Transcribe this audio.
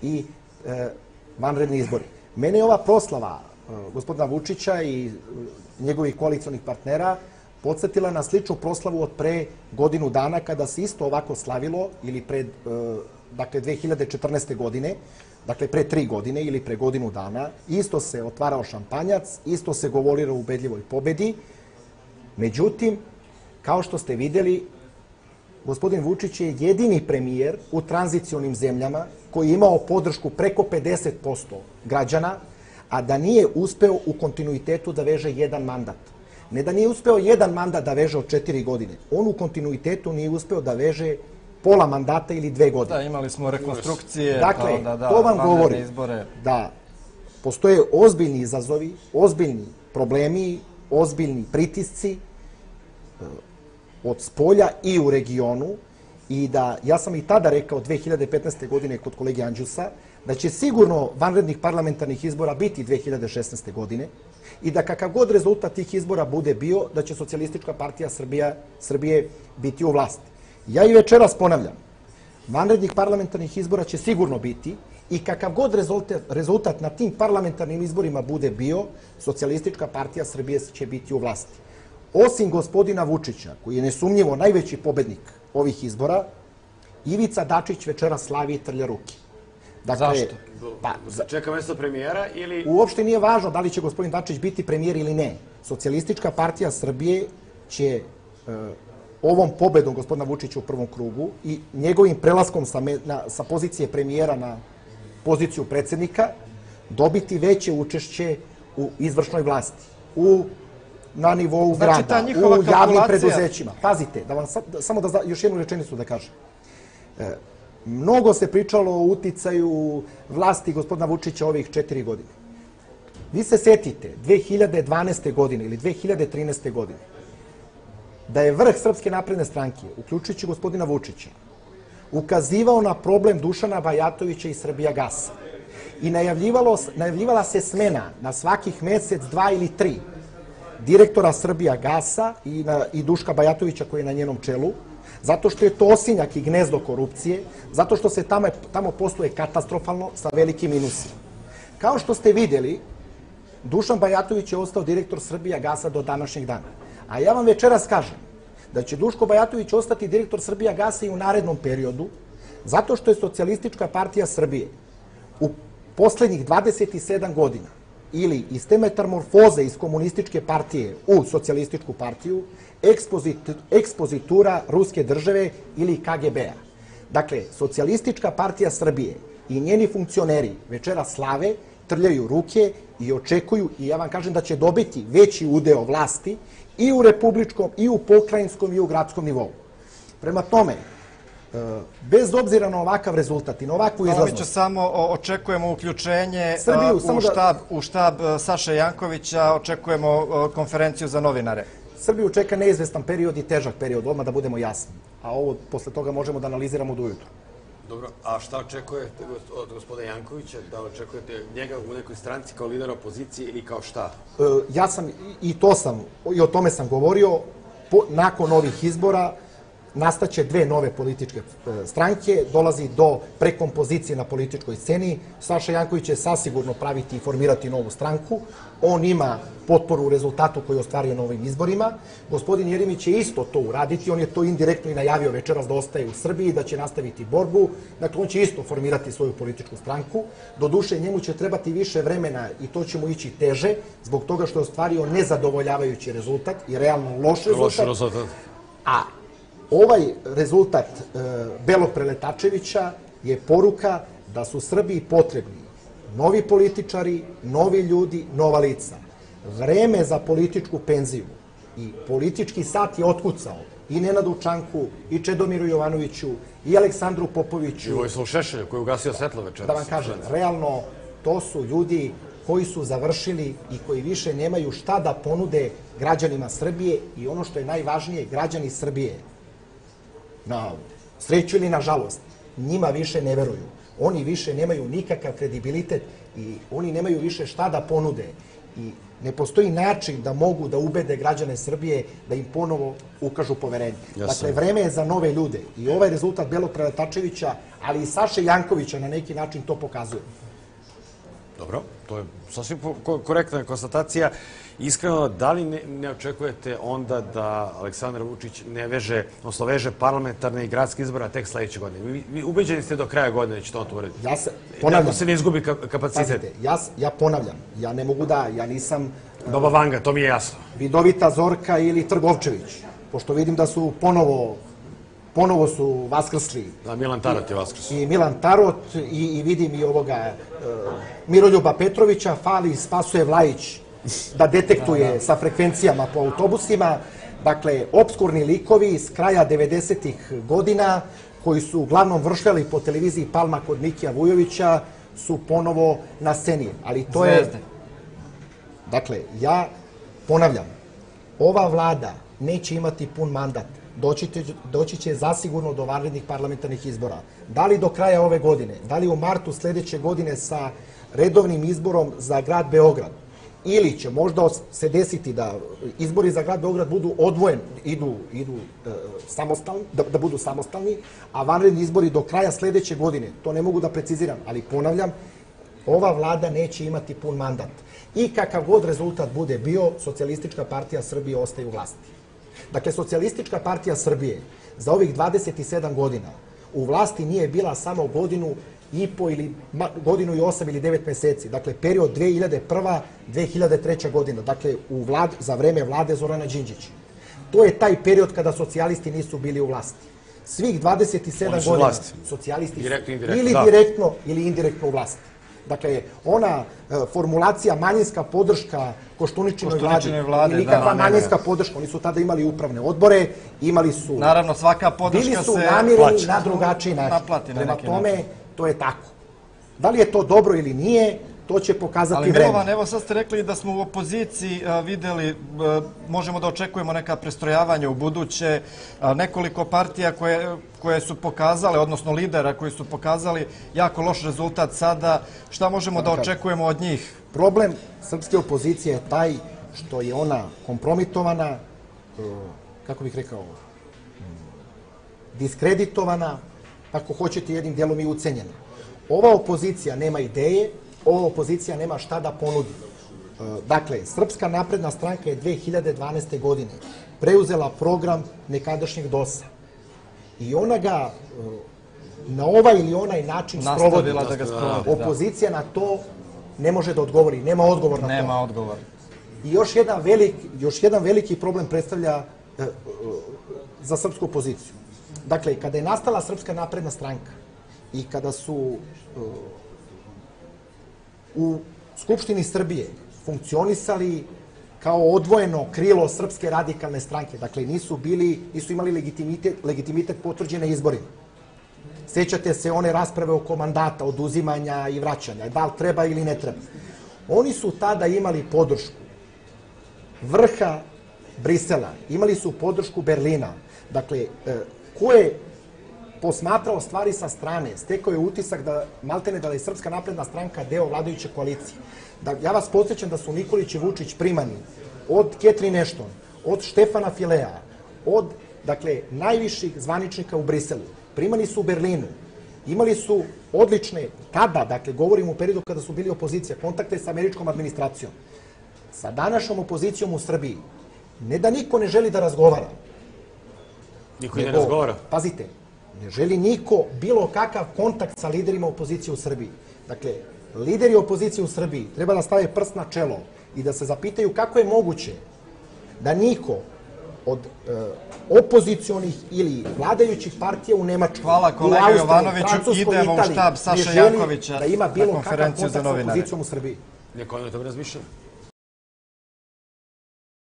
i vanredni izbori. Mene je ova proslava gospodina Vučića i njegovih koalicionih partnera podsjetila na sličnu proslavu od pre godinu dana kada se isto ovako slavilo ili pred, dakle, 2014. godine, dakle, pre 3 godine ili pre godinu dana, isto se otvarao šampanjac, isto se govorilo o ubedljivoj pobedi. Međutim, kao što ste videli, gospodin Vučić je jedini premijer u tranzicionim zemljama koji je imao podršku preko 50% građana, a da nije uspeo u kontinuitetu da veže jedan mandat. Ne da nije uspeo jedan mandat da veže od 4 godine, on u kontinuitetu nije uspeo da veže pola mandata ili 2 godine. Da, imali smo rekonstrukcije, dakle, to vam govori da postoje ozbiljni izazovi, ozbiljni problemi, ozbiljni pritisci od spolja i u regionu i da, ja sam i tada rekao 2015. godine kod kolege Anđusa, da će sigurno vanrednih parlamentarnih izbora biti 2016. godine i da kakav god rezultat tih izbora bude bio, da će Socijalistička partija Srbije biti u vlasti. Ja i večeras ponavljam, vanrednih parlamentarnih izbora će sigurno biti i kakav god rezultat na tim parlamentarnim izborima bude bio, Socijalistička partija Srbije će biti u vlasti. Osim gospodina Vučića, koji je nesumnjivo najveći pobednik ovih izbora, Ivica Dačić večeras slavi i trlja ruke. Zašto? Čeka mesto premijera ili... Uopšte nije važno da li će gospodin Dačić biti premijer ili ne. Socijalistička partija Srbije će ovom pobedom gospodina Vučića u prvom krugu i njegovim prelaskom sa pozicije premijera na poziciju predsednika dobiti veće učešće u izvršnoj vlasti, na nivou grada, u javnim preduzećima. Pazite, samo da još jednu rečenicu da kažem. Mnogo se pričalo o uticaju vlasti gospodina Vučića ovih 4 godine. Vi se setite 2012. godine ili 2013. godine da je vrh Srpske napredne stranke, uključujući gospodina Vučića, ukazivao na problem Dušana Bajatovića i Srbijagasa i najavljivala se smena na svakih mesec, 2 ili 3 direktora Srbijagasa i Duška Bajatovića koji je na njenom čelu, zato što je to osinjak i gnezdo korupcije, zato što se tamo posluje katastrofalno sa velikim minusima. Kao što ste videli, Dušan Bajatović je ostao direktor Srbijagasa do današnjeg dana. A ja vam večeras kažem da će Duško Bajatović ostati direktor Srbijagasa i u narednom periodu, zato što je Socijalistička partija Srbije u poslednjih 27 godina ili iz te metamorfoze iz komunističke partije u socijalističku partiju ekspozitura Ruske države ili KGB-a. Dakle, Socijalistička partija Srbije i njeni funkcioneri večera slave, trljaju ruke i očekuju, i ja vam kažem da će dobiti veći udeo vlasti i u republičkom, i u pokrajinskom, i u gradskom nivou. Prema tome, bez obzira na ovakav rezultat i na ovakvu izlaznost... Mi ću samo očekujemo uključenje u štab Saše Jankovića, očekujemo konferenciju za novinare. Srbiju čeka neizvestan period i težak period, odmah da budemo jasni. A ovo, posle toga možemo da analiziramo do ujutru. Dobro, a šta očekujete od gospodina Jankovića? Da očekujete njega u nekoj stranci kao lidera opozicije ili kao šta? Ja sam, i o tome sam govorio, nakon ovih izbora nastaće 2 nove političke stranke, dolazi do prekompozicije na političkoj sceni. Saša Janković će sasigurno praviti i formirati novu stranku. On ima potporu u rezultatu koji je ostvario na ovim izborima. Gospodin Jeremić će isto to uraditi. On je to indirektno i najavio večeras da ostaje u Srbiji, da će nastaviti borbu. Dakle, on će isto formirati svoju političku stranku. Doduše, njemu će trebati više vremena i to će mu ići teže, zbog toga što je ostvario nezadovoljavajući rezultat i realno loš rezultat. A ovaj rezultat Belog Preletačevića je poruka da su Srbiji potrebni novi političari, novi ljudi, nova lica. Vreme za političku penziju i politički sat je otkucao i Nenadu Čanku, i Čedomiru Jovanoviću, i Aleksandru Popoviću. I Vojislavu Šešelju koji je ugasio svetlo večeras. Da vam kažem, realno to su ljudi koji su završili i koji više nemaju šta da ponude građanima Srbije i ono što je najvažnije, građani Srbije, na sreću ili na žalost, njima više ne veruju. Oni više nemaju nikakav kredibilitet i oni nemaju više šta da ponude. I ne postoji način da mogu da ubede građane Srbije da im ponovo ukažu poverenje. Dakle, vreme je za nove ljude i ovaj rezultat Belog Preletačevića, ali i Saše Jankovića na neki način to pokazuje. Dobro, to je sasvim korektna konstatacija. Iskreno, da li ne očekujete onda da Aleksandar Vučić ne veže, odnosno veže parlamentarne i gradske izbora tek sledeće godine? Vi ubeđeni ste do kraja godine da će to on to uraditi? Ponavljam. Da se ne izgubi kapacitet. Ja ponavljam. Ja ne mogu ja nisam... Baba Vanga, to mi je jasno. Vidovita Zorka ili Trgovčević, pošto vidim da su ponovo su vaskrsli. Da, Milan Tarot je vaskrsli. I Milan Tarot i vidim i ovoga Miroljuba Petrovića, fali Spasoje Vlajić da detektuje sa frekvencijama po autobusima. Dakle, obskurni likovi iz kraja 90-ih godina koji su uglavnom vršljali po televiziji Palma kod Mikija Vujovića su ponovo na sceni. Ali to je... Dakle, ja ponavljam, ova vlada neće imati pun mandat. Doći će zasigurno do vanrednih parlamentarnih izbora. Da li do kraja ove godine, da li u martu sledeće godine sa redovnim izborom za grad Beograd, ili će možda se desiti da izbori za grad Beograd budu odvojeni, idu samostalni, da budu samostalni, a vanredni izbori do kraja sledeće godine, to ne mogu da preciziram, ali ponavljam, ova vlada neće imati pun mandat. I kakav god rezultat bude bio, Socijalistička partija Srbije ostaje u vlasti. Dakle, Socijalistička partija Srbije za ovih 27 godina u vlasti nije bila samo godinu i po ili godinu i 8 ili 9 meseci. Dakle, period 2001-2003. godina. Dakle, za vreme vlade Zorana Đinđića. To je taj period kada socijalisti nisu bili u vlasti. Svih 27 godina socijalisti ili direktno ili indirektno u vlasti. Dakle, ona formulacija manjinska podrška Koštuničinoj vladi, nikakva manjinska podrška, oni su tada imali upravne odbore, imali su... Naravno, svaka podrška se... Bili su namireni na drugačiji način. Prema tome, to je tako. Da li je to dobro ili nije, to će pokazati vreme. Ali Milovan, evo sad ste rekli da smo u opoziciji videli, možemo da očekujemo neka prestrojavanja u buduće, nekoliko partija koje su pokazale, odnosno lidera koji su pokazali jako loš rezultat sada. Šta možemo da očekujemo od njih? Problem srpske opozicije je taj što je ona kompromitovana, kako bih rekao, diskreditovana, ako hoćete jednim dijelom i ucenjena. Ova opozicija nema ideje, ova opozicija nema šta da ponudi. Dakle, Srpska napredna stranka je 2012. godine preuzela program nekadašnjeg DOS-a i ona ga na ovaj ili onaj način sprovodi. Opozicija na to ne može da odgovori, nema odgovor na to. Nema odgovor. I još jedan veliki problem predstavlja za srpsku opoziciju. Dakle, kada je nastala Srpska napredna stranka i kada su u Skupštini Srbije funkcionisali kao odvojeno krilo Srpske radikalne stranke, dakle nisu imali legitimitet potvrđen na izborima. Sećate se one rasprave oko mandata, oduzimanja i vraćanja, da li treba ili ne treba. Oni su tada imali podršku vrha Brisela, imali su podršku Berlina. Dakle, ko je posmatrao stvari sa strane, stekao je utisak da maltene da je Srpska napredna stranka deo vladajuće koalicije. Ja vas podsjećam da su Nikolić i Vučić primani od Catherine Ashton, od Štefana Filea, od, dakle, najviših zvaničnika u Briselu. Primani su u Berlinu. Imali su odlične, tada, dakle, govorim u periodu kada su bili opozicija, kontakte sa američkom administracijom. Sa današnjom opozicijom u Srbiji, ne da niko ne želi da razgovara. Niko ne razgovara? Pazite, ne želi niko bilo kakav kontakt sa liderima opozicije u Srbiji. Dakle, lideri opozicije u Srbiji treba da stave prst na čelo i da se zapitaju kako je moguće da niko od opozicionih ili vladajućih partija u Nemačkoj, u Austriji, Francuskoj, Italiji ne želi da ima bilo kakav kontakt sa opozicijom u Srbiji. Neko o tome razmišlja?